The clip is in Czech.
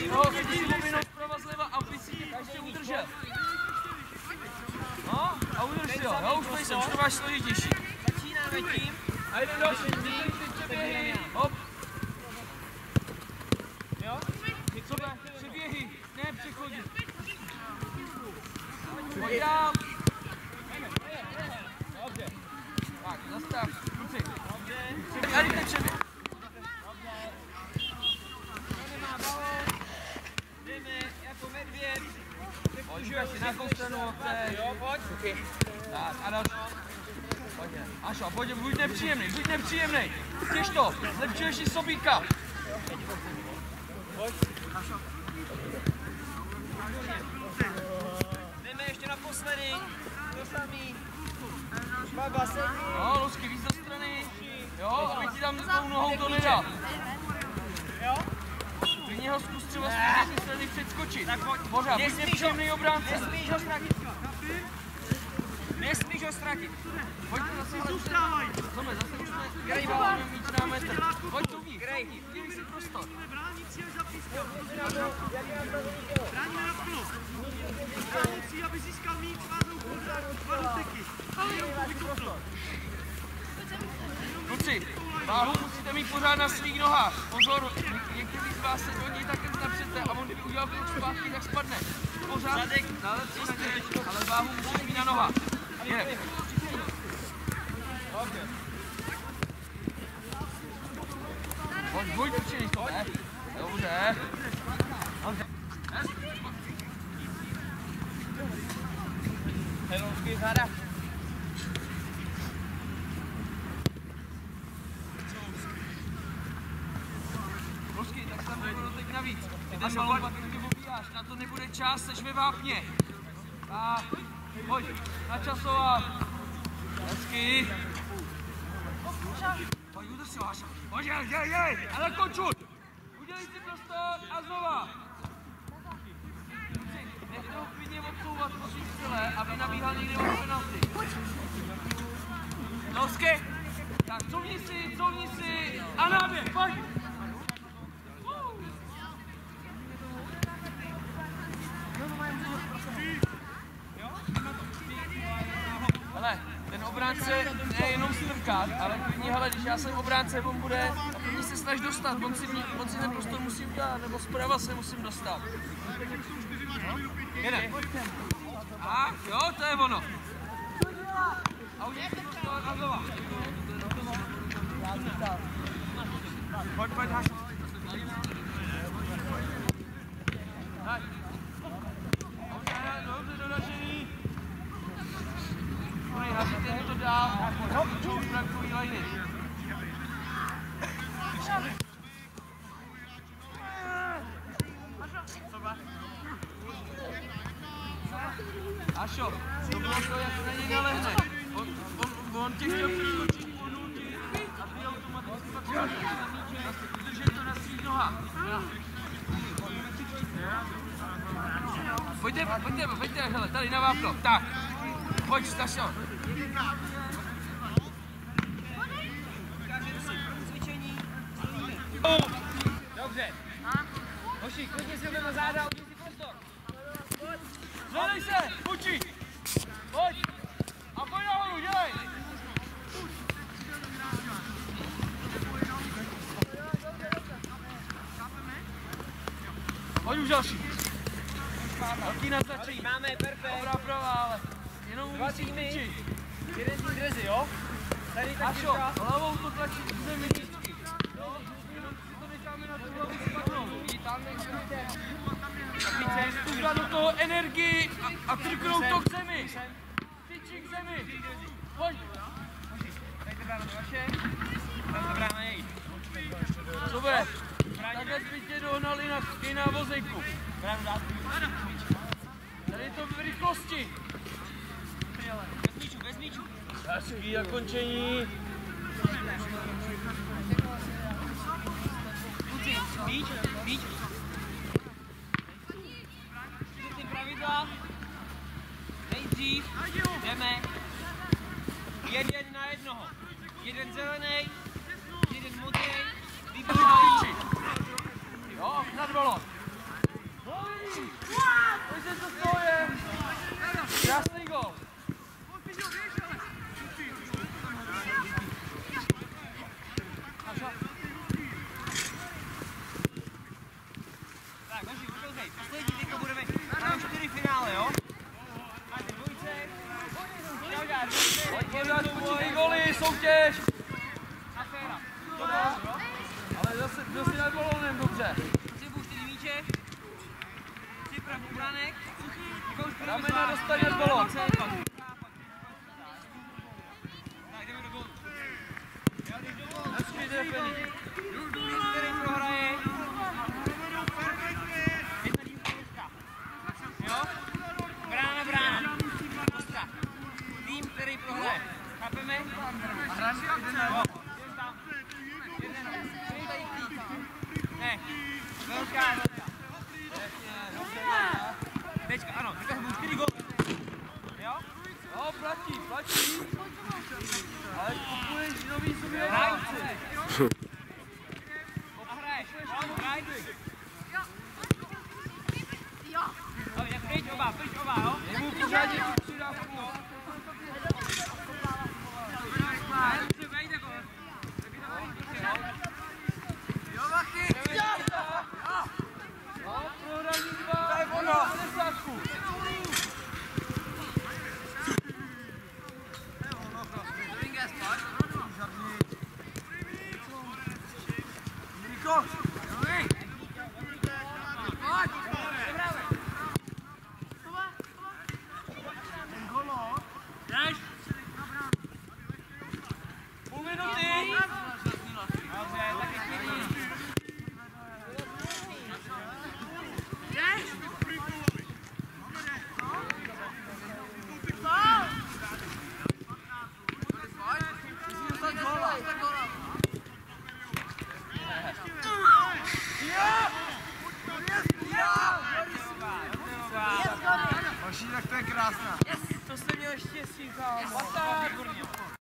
Jo, když si povinnou zprava zleva, aby si tě prostě udržel. No, a udrž si ho, jo, už nejsem, už to máš složitější. Začínáme tím. A jeden další, ty přeběhy, hop. Jo? Super, přeběhy, ne přechodit. Pojď dál. Dobře. Tak, zastav, kluci. A rychle přeběh. Jako medvěd. Pojď, si na jakou stranu chceš. Jo, pojď. Tak, a další. Pojď, Ašo, pojď, buď nepříjemnej. Těž to, zlepšuješ si sobíka. Pojď. Jdeme ještě naposledy. To samý. Špaga, sedni. No, Lusky, víc do strany. Jo, aby ti tam tou nohou to nedal. Jo? Klidně ho zkus třeba z jedné strany předskočit. Tak pojď. Pořád, buď nepříjemný obránce. Nesmíš ho ztratit. Nesmíš ho ztratit. Pojďte zase zůstávaj. Zase už jsme grejváme mít na metr. Pojď tu víc, udělej si prostor. Bránit cíl za pískem. Bráníme naplno. Bránit cíl, aby získal míč, fázou dva úteky. Kluci, váhu musíte mít pořád na svých nohách. Pozor, některý z vás se do něj také napřete a on kdyby udělal krok zpátky, tak spadne. Pořád na lepší straně, ale váhu musíte mít na nohách. Jedem. Pojď, učili to, ne? Dobře. Dobře. Helovský záda. Rusky, tak tam nebudu teď navíc. Ty ten balón pak tě obíjáš, na to nebude čas, seš ve vápně. Tak, pojď, načasovat. Hezky. Pojď, udrž si ho, Aša. Pojď, jej, ale končuj. Udělej si prostor a znova. Nechte ho klidně odsouvat po svým střele, aby nabíhal někde od penalty. Nosky. Tak, couvni si a náběh, pojď. Hele, ten obránce ne jenom strkat, ale klidně, hele, když já jsem obránce, on bude, a první se snaž dostat, on si ten prostor musí udělat, nebo zprava se musím dostat. No? Jede. A jo, to je ono. A udělej si prostor a znova. Pojď, Haš. Tak. Dobře, dodažený. Házíte mi to dál, už brankový lajny. Ašo, to bylo to, jak na něj nalehne. On tě chtěl přeskočit po nulti a ty automaticky pak udržej to na svých nohách. Pojďte, hele, tady na vápno. Tak, pojď, Stašo. Dobře. Hoši, klidně si ho na záda, udělej si prostor. Zvedej se, uči. Pojď. A pojď nahoru, dělej. Pojď už další. Velký naznačení. Máme, perfekt. Dobrá prava, ale jenom musí učit. Jeden tým drezy, jo? Tady tak Ašo, hlavou to tlačí k zemi nízky. Jo, jenom si to necháme na tu hlavu spadnout. Tam nejde. Zkušla do toho energii a trknout to k zemi. Tyčí k zemi. Pojď. Dajte bráno do vaše. Tam to brána nejít. Super. Takhle jsme tě dohnali na vozejku. Bránu dát. Tady je to v rychlosti. Bez míču. Hezký zakončení. Kluci, míč. Ty pravidla. Nejdřív jdeme 1 na 1. Jeden zelený, jeden modrý, výborný. Jo, nad balón. soutěž! Ale zase byl si nad balónem, dobře. Potřebuji 4 míče. Připrav obranek. Ramena dostane nad balón. Tak jdeme do gólu. Hezky trefený. Tým, který prohraje. Jedna dívka. Jo? Brána. Ostra. Tým, který prohraje. Chápeme? A hráči jo. Ne. Velká. Tečka, ano. Teďka jsou 4 góly. Jo? No, platí. Ale kupuješ nový sobě Hraj. hráči. A hraješ. Hraj. No, jak pryč oba, jo? Jemu pořádně tu přidávku. Jo, Machy! No, prohraní 2 na 50. Půl minuty. Dobře, tak je klidný. Vaši, tak to je krásná. To jste měl štěstí, kámo.